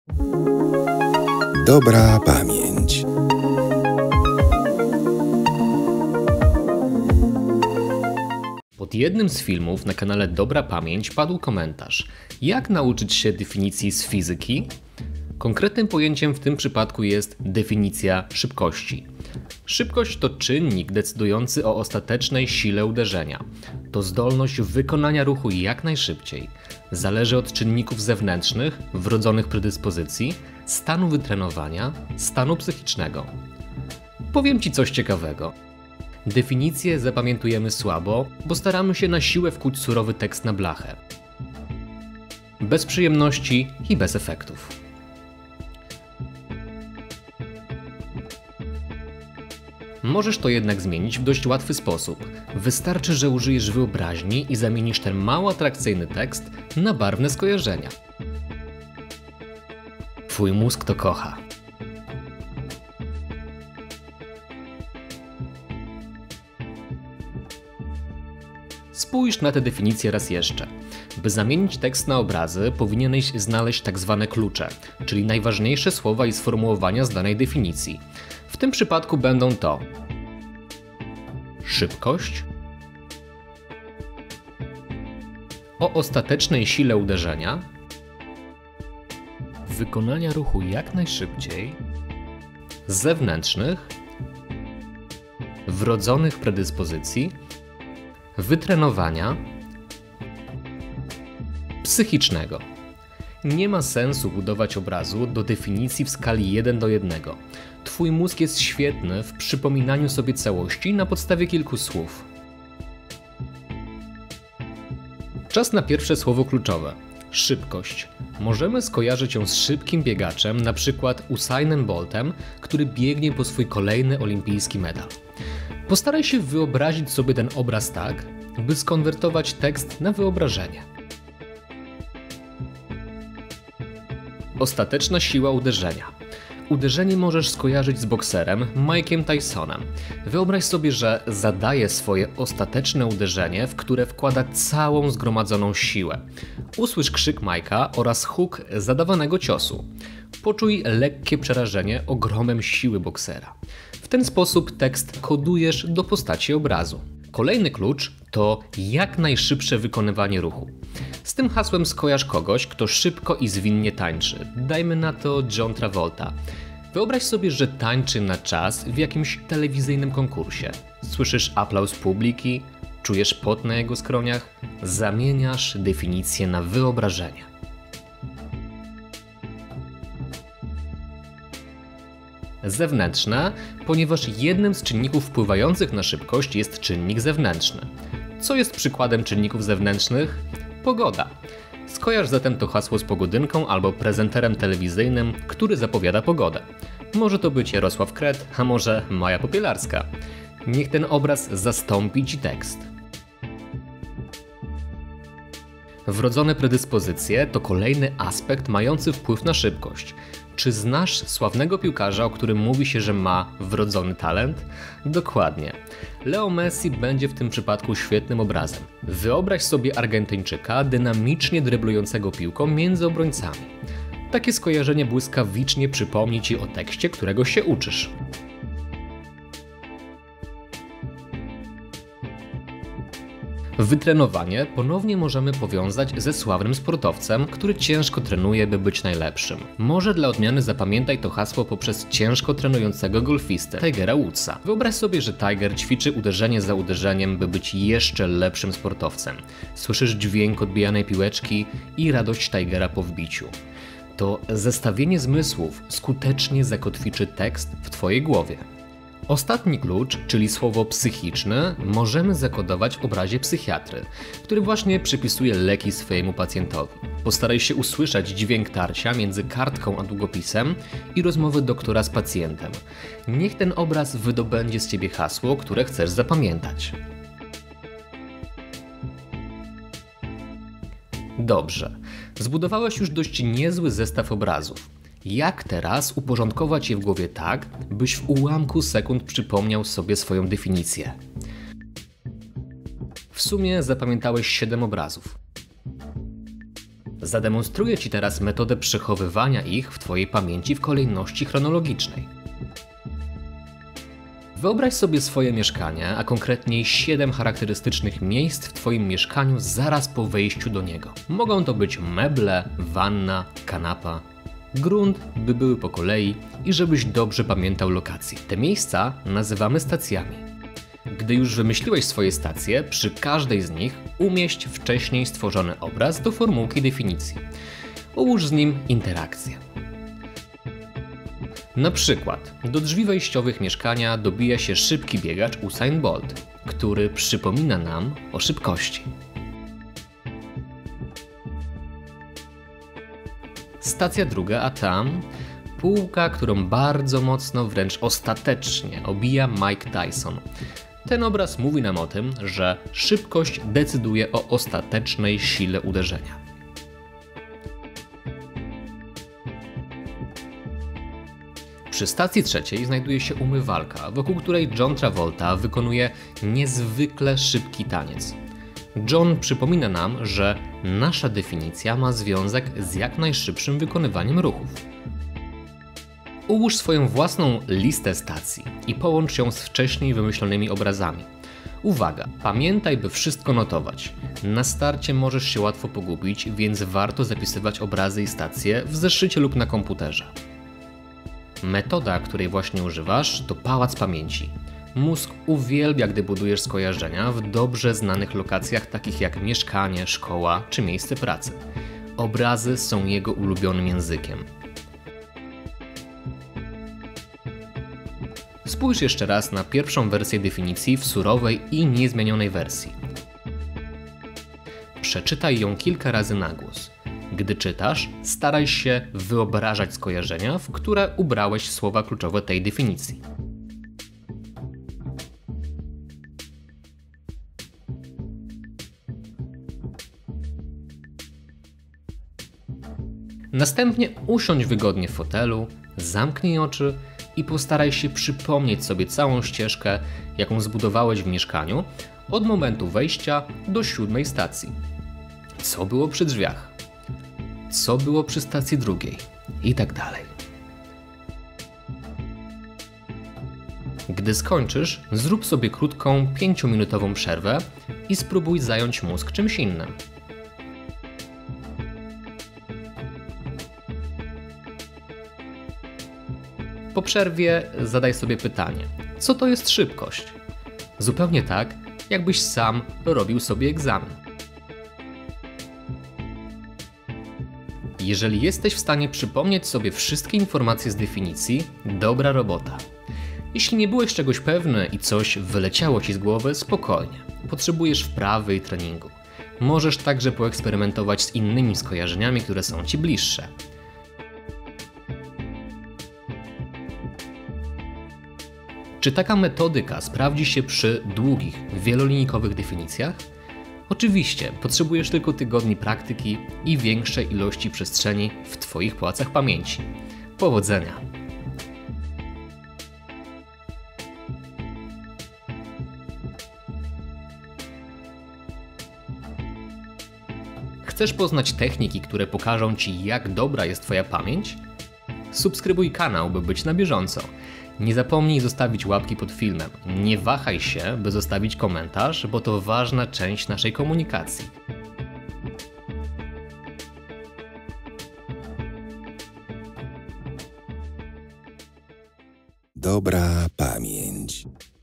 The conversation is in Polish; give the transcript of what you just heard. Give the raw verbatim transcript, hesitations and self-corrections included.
Dobra pamięć. Pod jednym z filmów na kanale Dobra Pamięć padł komentarz: jak nauczyć się definicji z fizyki? Konkretnym pojęciem w tym przypadku jest definicja szybkości. Szybkość to czynnik decydujący o ostatecznej sile uderzenia. To zdolność wykonania ruchu jak najszybciej. Zależy od czynników zewnętrznych, wrodzonych predyspozycji, stanu wytrenowania, stanu psychicznego. Powiem Ci coś ciekawego. Definicję zapamiętujemy słabo, bo staramy się na siłę wkuć surowy tekst na blachę. Bez przyjemności i bez efektów. Możesz to jednak zmienić w dość łatwy sposób. Wystarczy, że użyjesz wyobraźni i zamienisz ten mało atrakcyjny tekst na barwne skojarzenia. Twój mózg to kocha. Spójrz na tę definicję raz jeszcze. By zamienić tekst na obrazy, powinieneś znaleźć tak zwane klucze, czyli najważniejsze słowa i sformułowania z danej definicji. W tym przypadku będą to szybkość, o ostatecznej sile uderzenia, wykonania ruchu jak najszybciej, zewnętrznych, wrodzonych predyspozycji, wytrenowania, psychicznego. Nie ma sensu budować obrazu do definicji w skali jeden do jednego. Twój mózg jest świetny w przypominaniu sobie całości na podstawie kilku słów. Czas na pierwsze słowo kluczowe. Szybkość. Możemy skojarzyć ją z szybkim biegaczem, np. Usainem Boltem, który biegnie po swój kolejny olimpijski medal. Postaraj się wyobrazić sobie ten obraz tak, by skonwertować tekst na wyobrażenie. Ostateczna siła uderzenia. Uderzenie możesz skojarzyć z bokserem Mike'iem Tysonem. Wyobraź sobie, że zadaje swoje ostateczne uderzenie, w które wkłada całą zgromadzoną siłę. Usłysz krzyk Mike'a oraz huk zadawanego ciosu. Poczuj lekkie przerażenie ogromem siły boksera. W ten sposób tekst kodujesz do postaci obrazu. Kolejny klucz to jak najszybsze wykonywanie ruchu. Z tym hasłem skojarz kogoś, kto szybko i zwinnie tańczy. Dajmy na to John Travolta. Wyobraź sobie, że tańczy na czas w jakimś telewizyjnym konkursie. Słyszysz aplauz publiki, czujesz pot na jego skroniach, zamieniasz definicję na wyobrażenie. Zewnętrzne, ponieważ jednym z czynników wpływających na szybkość jest czynnik zewnętrzny. Co jest przykładem czynników zewnętrznych? Pogoda. Skojarz zatem to hasło z pogodynką albo prezenterem telewizyjnym, który zapowiada pogodę. Może to być Jarosław Kret, a może Maja Popielarska. Niech ten obraz zastąpi Ci tekst. Wrodzone predyspozycje to kolejny aspekt mający wpływ na szybkość. Czy znasz sławnego piłkarza, o którym mówi się, że ma wrodzony talent? Dokładnie. Leo Messi będzie w tym przypadku świetnym obrazem. Wyobraź sobie Argentyńczyka dynamicznie dryblującego piłką między obrońcami. Takie skojarzenie błyskawicznie przypomni Ci o tekście, którego się uczysz. Wytrenowanie ponownie możemy powiązać ze sławnym sportowcem, który ciężko trenuje, by być najlepszym. Może dla odmiany zapamiętaj to hasło poprzez ciężko trenującego golfistę Tigera Woodsa. Wyobraź sobie, że Tiger ćwiczy uderzenie za uderzeniem, by być jeszcze lepszym sportowcem. Słyszysz dźwięk odbijanej piłeczki i radość Tigera po wbiciu. To zestawienie zmysłów skutecznie zakotwiczy tekst w Twojej głowie. Ostatni klucz, czyli słowo psychiczne, możemy zakodować w obrazie psychiatry, który właśnie przypisuje leki swojemu pacjentowi. Postaraj się usłyszeć dźwięk tarcia między kartką a długopisem i rozmowy doktora z pacjentem. Niech ten obraz wydobędzie z Ciebie hasło, które chcesz zapamiętać. Dobrze, zbudowałeś już dość niezły zestaw obrazów. Jak teraz uporządkować je w głowie tak, byś w ułamku sekund przypomniał sobie swoją definicję? W sumie zapamiętałeś siedem obrazów. Zademonstruję Ci teraz metodę przechowywania ich w Twojej pamięci w kolejności chronologicznej. Wyobraź sobie swoje mieszkanie, a konkretniej siedem charakterystycznych miejsc w Twoim mieszkaniu zaraz po wejściu do niego. Mogą to być meble, wanna, kanapa. Grunt, by były po kolei i żebyś dobrze pamiętał lokacje. Te miejsca nazywamy stacjami. Gdy już wymyśliłeś swoje stacje, przy każdej z nich umieść wcześniej stworzony obraz do formułki definicji. Ułóż z nim interakcję. Na przykład do drzwi wejściowych mieszkania dobija się szybki biegacz Usain Bolt, który przypomina nam o szybkości. Stacja druga, a tam półka, którą bardzo mocno, wręcz ostatecznie obija Mike Tyson. Ten obraz mówi nam o tym, że szybkość decyduje o ostatecznej sile uderzenia. Przy stacji trzeciej znajduje się umywalka, wokół której John Travolta wykonuje niezwykle szybki taniec. John przypomina nam, że nasza definicja ma związek z jak najszybszym wykonywaniem ruchów. Ułóż swoją własną listę stacji i połącz ją z wcześniej wymyślonymi obrazami. Uwaga! Pamiętaj, by wszystko notować. Na starcie możesz się łatwo pogubić, więc warto zapisywać obrazy i stacje w zeszycie lub na komputerze. Metoda, której właśnie używasz, to pałac pamięci. Mózg uwielbia, gdy budujesz skojarzenia w dobrze znanych lokacjach takich jak mieszkanie, szkoła czy miejsce pracy. Obrazy są jego ulubionym językiem. Spójrz jeszcze raz na pierwszą wersję definicji w surowej i niezmienionej wersji. Przeczytaj ją kilka razy na głos. Gdy czytasz, staraj się wyobrażać skojarzenia, w które ubrałeś słowa kluczowe tej definicji. Następnie usiądź wygodnie w fotelu, zamknij oczy i postaraj się przypomnieć sobie całą ścieżkę, jaką zbudowałeś w mieszkaniu, od momentu wejścia do siódmej stacji. Co było przy drzwiach? Co było przy stacji drugiej? I tak dalej. Gdy skończysz, zrób sobie krótką, pięciominutową przerwę i spróbuj zająć mózg czymś innym. Po przerwie zadaj sobie pytanie, co to jest szybkość? Zupełnie tak, jakbyś sam robił sobie egzamin. Jeżeli jesteś w stanie przypomnieć sobie wszystkie informacje z definicji, dobra robota. Jeśli nie byłeś czegoś pewny i coś wyleciało Ci z głowy, spokojnie. Potrzebujesz wprawy i treningu. Możesz także poeksperymentować z innymi skojarzeniami, które są Ci bliższe. Czy taka metodyka sprawdzi się przy długich, wielolinijkowych definicjach? Oczywiście, potrzebujesz tylko tygodni praktyki i większej ilości przestrzeni w Twoich pałacach pamięci. Powodzenia! Chcesz poznać techniki, które pokażą Ci, jak dobra jest Twoja pamięć? Subskrybuj kanał, by być na bieżąco. Nie zapomnij zostawić łapki pod filmem. Nie wahaj się, by zostawić komentarz, bo to ważna część naszej komunikacji. Dobra pamięć.